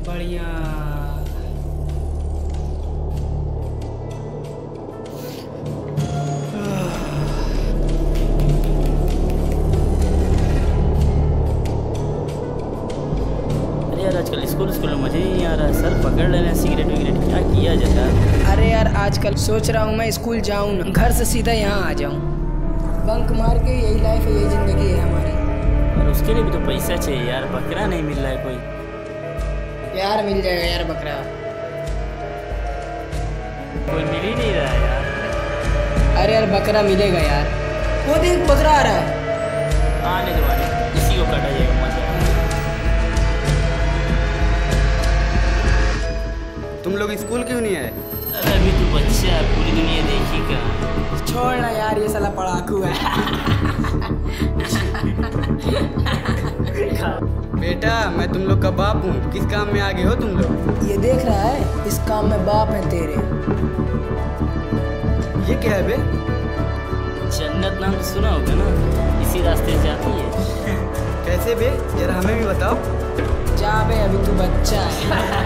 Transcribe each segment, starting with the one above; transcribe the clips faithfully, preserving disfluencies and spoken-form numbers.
बढ़िया। अरे यार आजकल स्कूल स्कूल में मजे ही नहीं आ रहा है। सर पकड़ ले रहे हैं, सिगरेट विगरेट क्या किया जाता है। अरे यार आजकल सोच रहा हूँ मैं स्कूल जाऊँ ना, घर से सीधा यहाँ आ जाऊँ। बंक मार के यही लाइफ है, यही जिंदगी है हमारी। और उसके लिए भी तो पैसा चाहिए यार। बकरा नहीं मिल रहा है कोई। यार मिल जाएगा यार बकरा। कोई मिल ही नहीं रहा है यार। अरे यार बकरा मिलेगा यार। वो देख बकरा आ रहा है। आने दो आने, इसी को काटा जाएगा मजा। तुम लोग स्कूल क्यों नहीं आए? अरे अभी तू बच्चा है, पूरी दुनिया देखी कहाँ। छोड़ना यार, ये साला पढ़ाकू है। बेटा मैं तुम लोग का बाप हूँ, किस काम में आगे हो तुम लोग? ये देख रहा है, इस काम में बाप है तेरे। ये क्या है बे? जन्नत नाम तो सुना होगा ना, इसी रास्ते से जाती है। कैसे बे, जरा हमें भी बताओ। जा बे, अभी तू बच्चा है।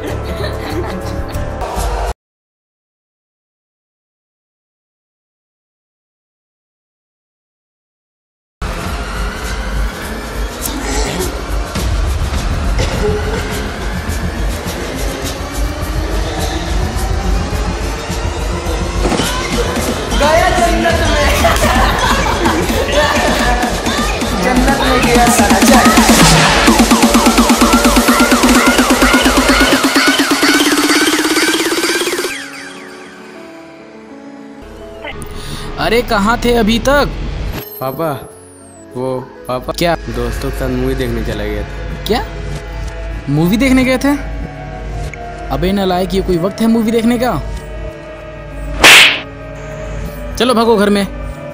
गया जन्नत में। जन्नत में गया साला। चल अरे कहाँ थे अभी तक? पापा वो पापा क्या? दोस्तों के साथ मूवी देखने चला गया था। क्या मूवी देखने गए थे? अबे नालायक, ये कोई वक्त है मूवी देखने का? चलो भागो घर में।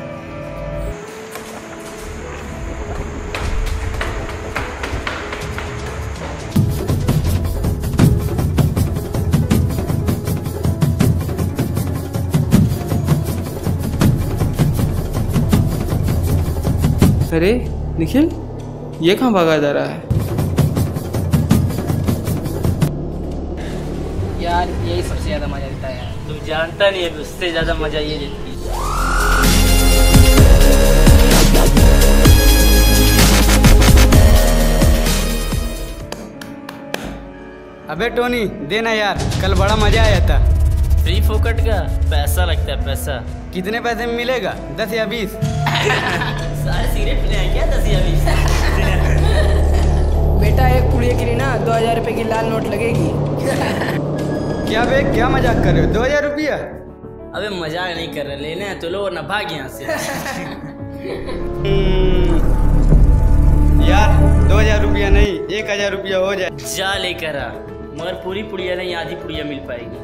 अरे निखिल, ये कहाँ भागा जा रहा है? यार यही सबसे ज्यादा मजा देता है यार। तू जानता नहीं है, उससे ज्यादा मजा ये देती है। अबे टोनी देना यार, कल बड़ा मजा आया था। फ्री फोकट का पैसा लगता है पैसा। कितने पैसे में मिलेगा? दस या बीस? सारे सिगरेट पीने हैं क्या? दस या बीस? बेटा एक पुड़िया के लिए ना दो हजार रुपए की लाल नोट लगेगी। क्या बे, क्या मजाक कर रहे हो? दो हजार रुपया? अबे मजाक नहीं कर रहे, लेने हैं तो लो वरना भाग यहाँ से। यार दो हजार रुपया नहीं, एक हजार रुपया हो जाए। जा लेकर आ, मगर पूरी पुड़िया नहीं, आधी पुड़िया मिल पाएगी।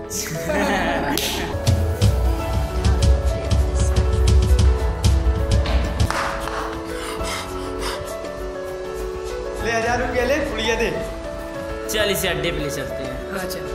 ले हजार रुपया ले, पुड़िया दे। चल इसे अड्डे पे ले चलते हैं। हाँ चल।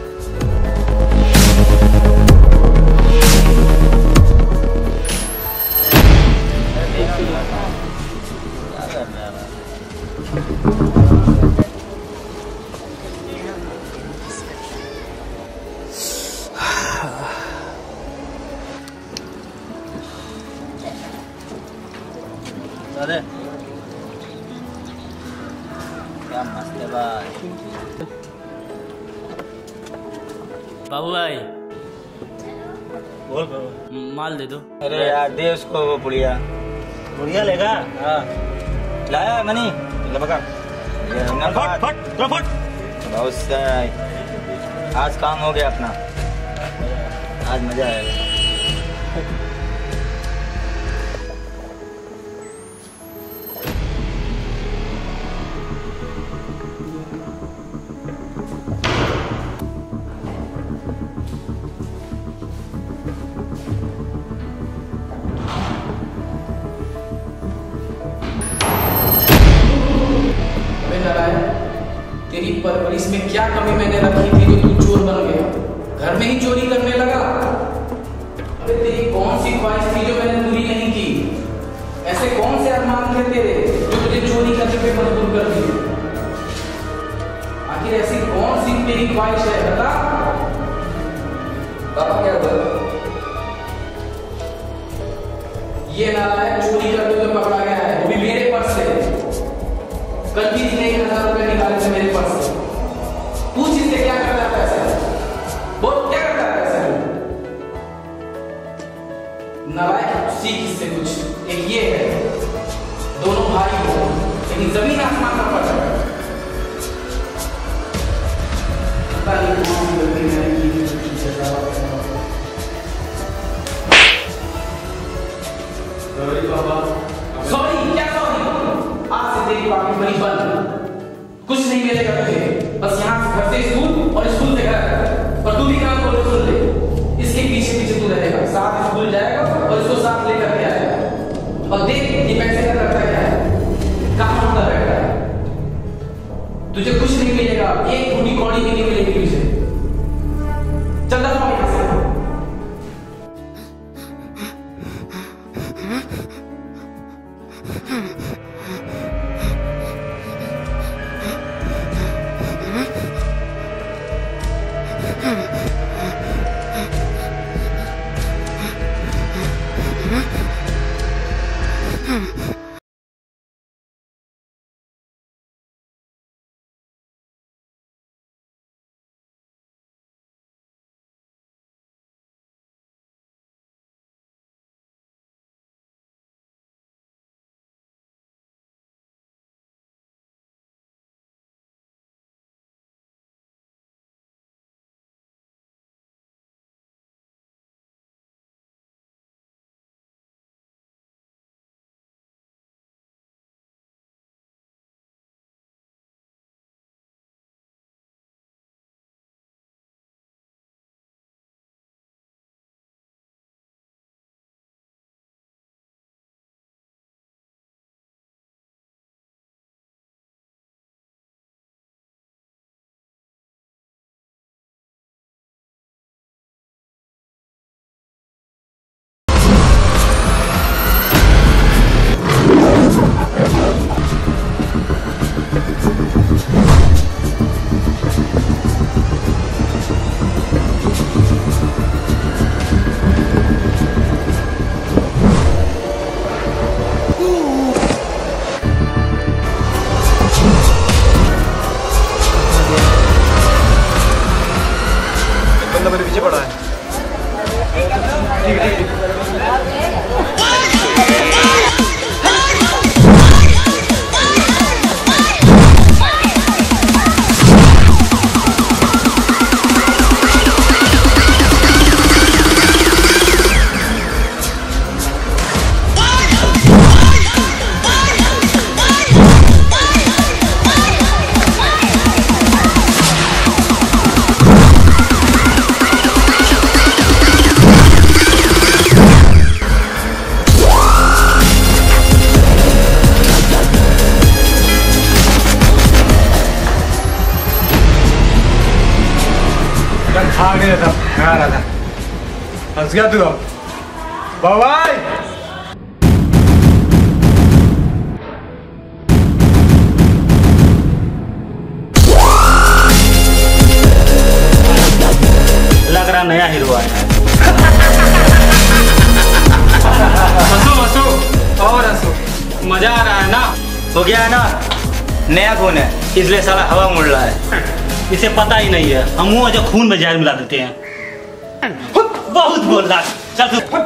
अरे क्या मस्त है भाई। बाबू भाई बोल बाबू, माल दे दो। अरे यार दे उसको वो पुड़िया। पुड़िया लेगा? हाँ लाया मनी, ले पकड़। फट फट फट। बहुत सही, आज काम हो गया अपना, आज मजा आएगा। तेरी परवरिश में क्या कमी मैंने रखी थी जो तू चोर बन गया? घर में ही चोरी करने लगा। अबे तेरी कौन सी ख्वाहिश थी जो मैंने पूरी नहीं की? ऐसे कौन से अरमान थे तेरे जो तुझे चोरी करने पे मजबूर कर दिए? आखिर ऐसी कौन सी तेरी ख्वाहिश है बता। पापा क्या हुआ? ये नालायक चोरी करते हुए पकड़ा गया है, वो भी मेरे पर्स से। कल भी इसने एक हजार रुपए निकाले थे मेरे पर्स से। पूछ इससे क्या करता है पैसे, बोल क्या करता है पैसे? नालायक सीख इससे कुछ। एक ये है, दोनों भाई हो लेकिन जमीन आसमान का फर्क है। पता नहीं कौन सी गलती मैंने की थी जो सजा सॉरी पापा। सॉरी क्या सॉरी? आज से तेरी पापी बड़ी बंद, कुछ नहीं मिलेगा तुझे, बस यहाँ से घर से स्कूल और स्कूल से घर। और तू भी काम बोले सुन ले, इसके पीछे पीछे तू रहेगा, साथ स्कूल जाएगा और इसको साथ लेकर के आएगा। और देख ये पैसे का करता क्या है, काम होता बैठा है। तुझे कुछ नहीं मिलेगा, एक फूटी कौड़ी भी नहीं मिलेगी तुझे। चल जा तू यहाँ से। मेरे पीछे पड़ा है। ठीक है ठीक है। आ गया था, मैं आ रहा था, हंस गया तू अब। बाय लग रहा नया हीरो आया है। हंसो हंसो और हंसो, मजा आ रहा है ना? हो गया है ना, नया खून है इसलिए साला हवा मुड़ रहा है। इसे पता ही नहीं है, हम मुंह जो खून में जहर मिला देते हैं। बहुत बोल रहा, चल तू।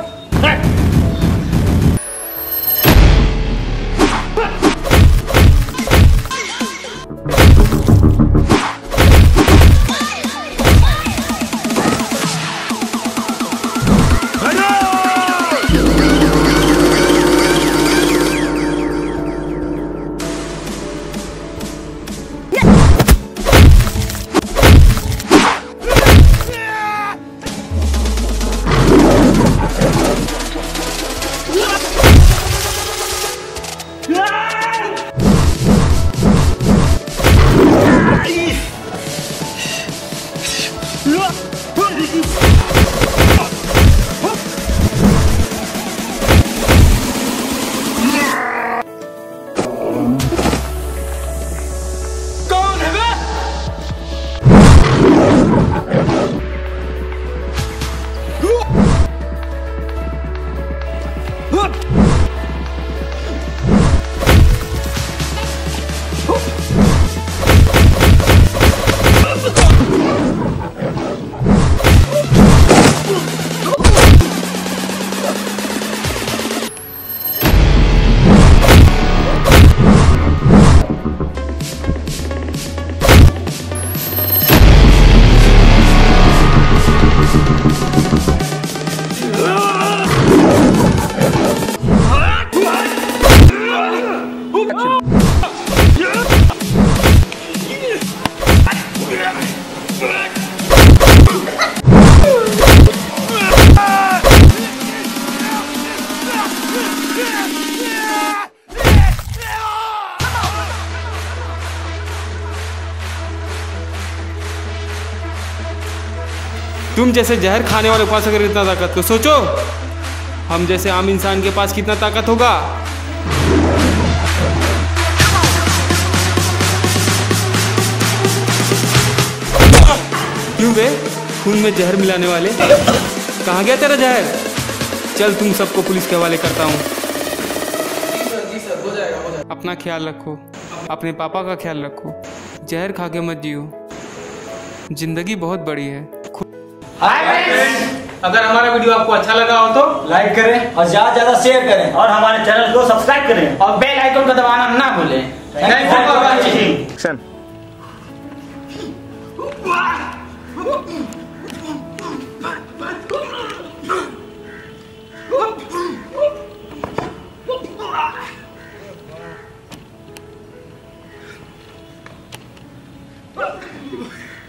तुम जैसे जहर खाने वाले के पास अगर इतना ताकत तो सोचो हम जैसे आम इंसान के पास कितना ताकत होगा। क्यों बे खून में जहर मिलाने वाले, कहाँ गया तेरा जहर? चल तुम सबको पुलिस के हवाले करता हूँ। अपना ख्याल रखो, अपने पापा का ख्याल रखो, जहर खा के मत जियो, जिंदगी बहुत बड़ी है। अगर हमारा वीडियो आपको अच्छा लगा हो तो लाइक करें और ज्यादा ज्यादा शेयर करें और हमारे चैनल को सब्सक्राइब करें और बेल आइकन को दबाना ना भूलें। What?